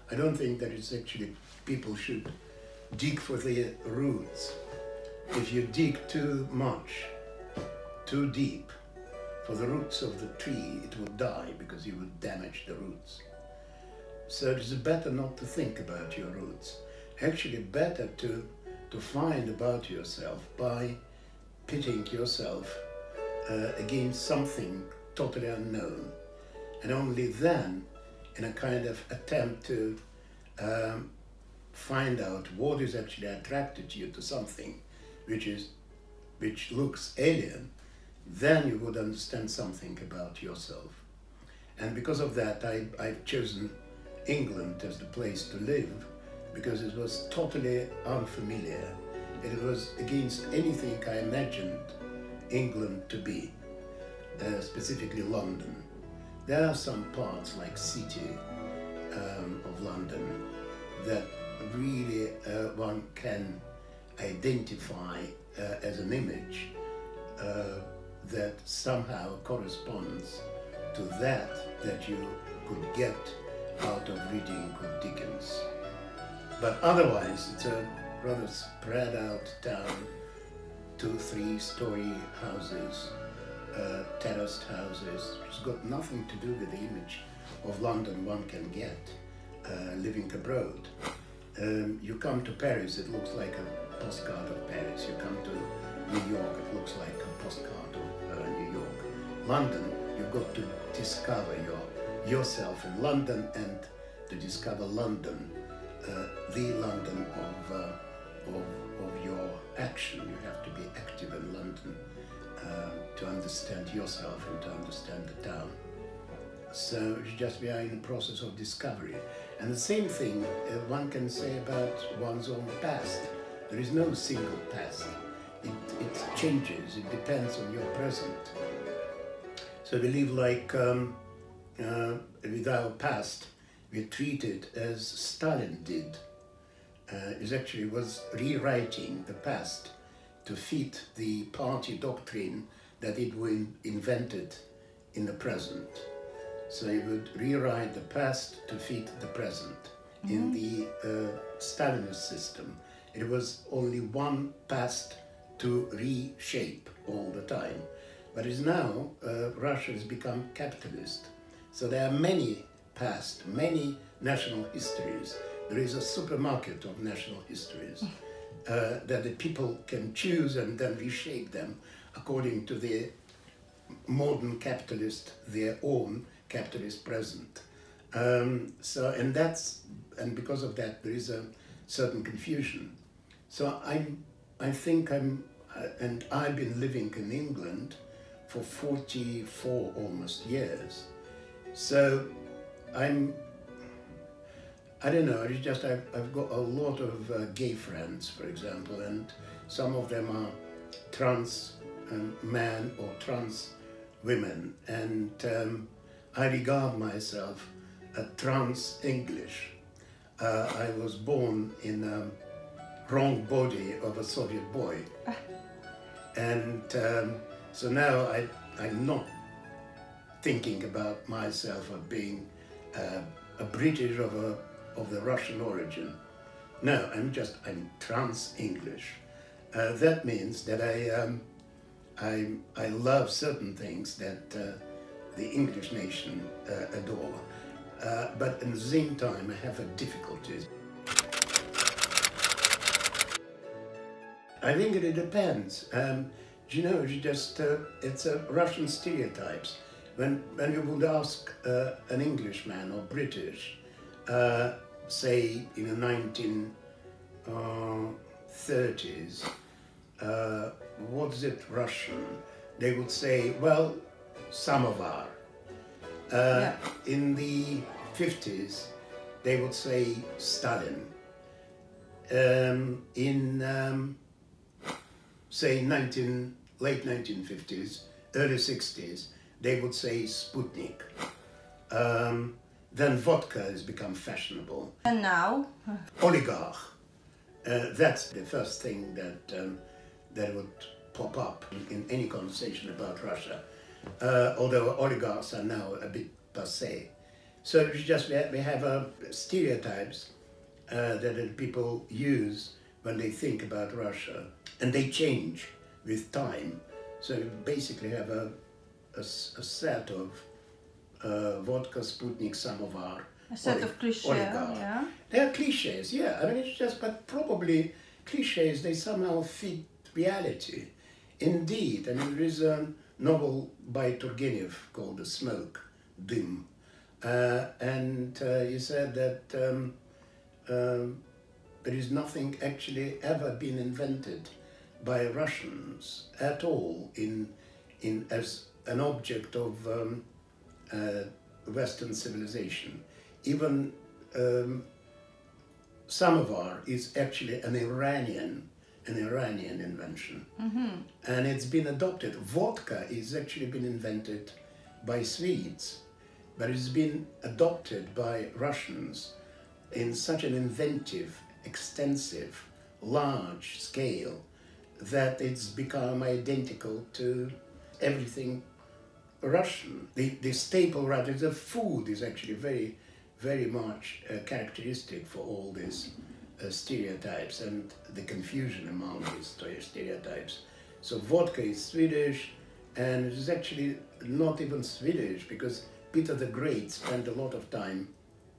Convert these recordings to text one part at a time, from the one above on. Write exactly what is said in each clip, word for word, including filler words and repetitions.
I don't think that it's actually people should dig for the roots. If you dig too much, too deep, for the roots of the tree, it will die because you will damage the roots. So it is better not to think about your roots. Actually better to, to find about yourself by pitting yourself uh, against something totally unknown. And only then, in a kind of attempt to um, find out what is actually attracted you to something which is, which looks alien, then you would understand something about yourself. And because of that, I, I've chosen England as the place to live, because it was totally unfamiliar. It was against anything I imagined England to be, uh, specifically London. There are some parts like City um, of London that really uh, one can identify uh, as an image uh, that somehow corresponds to that that you could get out of reading of Dickens. But otherwise, it's a rather spread out town, two, three story houses, uh, terraced houses. It's got nothing to do with the image of London one can get uh, living abroad. Um, you come to Paris, it looks like a postcard of Paris. You come to New York, it looks like a postcard of uh, New York. London, you've got to discover your, yourself in London and to discover London, uh, the London of, uh, of, of your action. You have to be active in London uh, to understand yourself and to understand the town. So you just be in the process of discovery. And the same thing uh, one can say about one's own past. There is no single past. It, it changes, it depends on your present. So we live like, um, uh, with our past, we treat it as Stalin did. Uh, it actually was rewriting the past to fit the party doctrine that it invented in the present. So he would rewrite the past to fit the present. Mm-hmm. In the uh, Stalinist system, it was only one past to reshape all the time. But it's now, uh, Russia has become capitalist. So there are many past, many national histories. There is a supermarket of national histories uh, that the people can choose and then reshape them according to the modern capitalist, their own capitalist present. Um, so, and that's, and because of that, there is a certain confusion. So I'm, I think I'm, uh, and I've been living in England for forty-four almost years. So I'm, I don't know, it's just I've, I've got a lot of uh, gay friends, for example, and some of them are trans um, men or trans women, and um, I regard myself as trans English. Uh, I was born in a wrong body of a Soviet boy. And um, so now I, I'm not thinking about myself as being uh, a British of, a, of the Russian origin. No, I'm just, I'm trans English. Uh, that means that I, um, I, I love certain things that uh, the English nation uh, adore. Uh, but at the same time, I have a difficulties. I think it depends. Um, you know, you just, uh, it's a Russian stereotypes. When, when you would ask uh, an Englishman or British, uh, say in the nineteen thirties, uh, what is it Russian? They would say, well, samovar. Uh, yeah. In the fifties, they would say Stalin. Um, in, um, say, nineteen, late nineteen fifties, early sixties, they would say Sputnik. Um, then vodka has become fashionable. And now? Oligarch. Uh, that's the first thing that, um, that would pop up in, in any conversation about Russia. Uh, although oligarchs are now a bit passé. So it's just we have, we have uh, stereotypes uh, that people use when they think about Russia, and they change with time. So you basically have a, a, a set of uh, vodka, Sputnik, samovar. A set of cliches, yeah. They are cliches, yeah. I mean, it's just, but probably cliches, they somehow fit reality. Indeed, I mean, there is a novel by Turgenev called The Smoke, Dim. Uh, and uh, he said that um, um, there is nothing actually ever been invented by Russians at all in, in as an object of um, uh, Western civilization. Even um, samovar is actually an Iranian, an Iranian invention, mm-hmm. and it's been adopted. Vodka is actually been invented by Swedes, but it's been adopted by Russians in such an inventive, extensive, large scale that it's become identical to everything Russian. The, the staple, rather, the food is actually very, very much uh, characteristic for all these uh, stereotypes and the confusion among these stereotypes. So vodka is Swedish, and it is actually not even Swedish, because Peter the Great spent a lot of time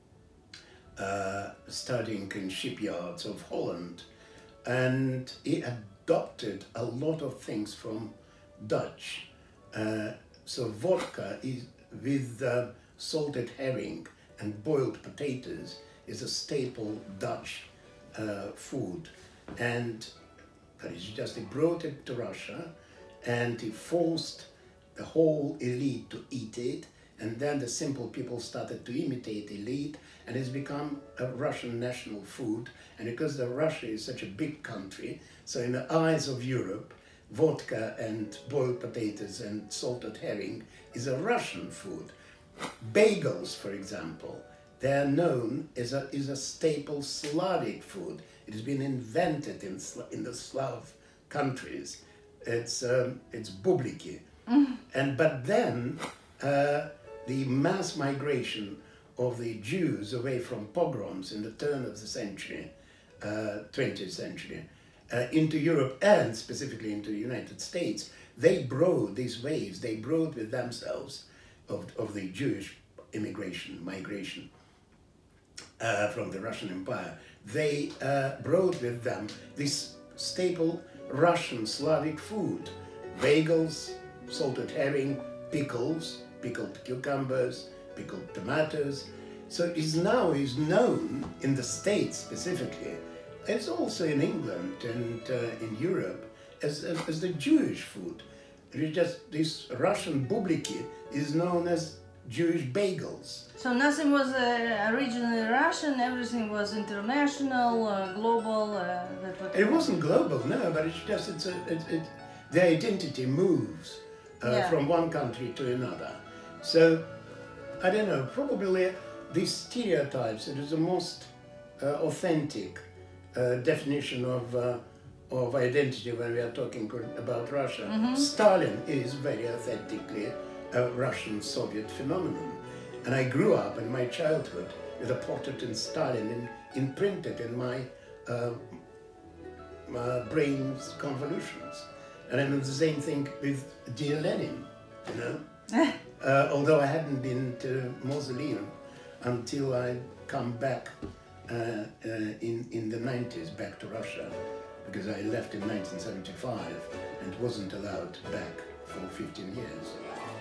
uh, studying in shipyards of Holland, and he adopted a lot of things from Dutch. Uh, so vodka is with uh, salted herring and boiled potatoes is a staple Dutch uh, food, and that is just he brought it to Russia, and he forced the whole elite to eat it, and then the simple people started to imitate elite, and it's become a Russian national food. And because the Russia is such a big country, so in the eyes of Europe, vodka and boiled potatoes and salted herring is a Russian food. Bagels, for example, they are known as a, is a staple Slavic food. It has been invented in, in the Slav countries. It's, um, it's bubliki. Mm. And, but then uh, the mass migration of the Jews away from pogroms in the turn of the century, uh, twentieth century, uh, into Europe and specifically into the United States, they brought these waves, they brought with themselves of, of the Jewish immigration, migration uh, from the Russian Empire. They uh, brought with them this staple Russian Slavic food, bagels, salted herring, pickles, pickled cucumbers, pickled tomatoes. So it is now is known in the States specifically, it's also in England and uh, in Europe, as, as, as the Jewish food. It is just this Russian bubliki is known as Jewish bagels. So nothing was uh, originally Russian, everything was international, uh, global. Uh, that what it wasn't global, no, but it's just it's a, it, it, the identity moves uh, yeah. from one country to another. So I don't know, probably these stereotypes, it is the most uh, authentic uh, definition of uh, of identity when we are talking about Russia. Mm-hmm. Stalin is very authentically a Russian Soviet phenomenon. And I grew up in my childhood with a portrait in Stalin in, imprinted in my uh, uh, brain's convolutions. And I know the same thing with dear Lenin, you know? uh, although I hadn't been to mausoleum until I come back uh, uh, in, in the nineties, back to Russia, because I left in nineteen seventy-five and wasn't allowed back for fifteen years.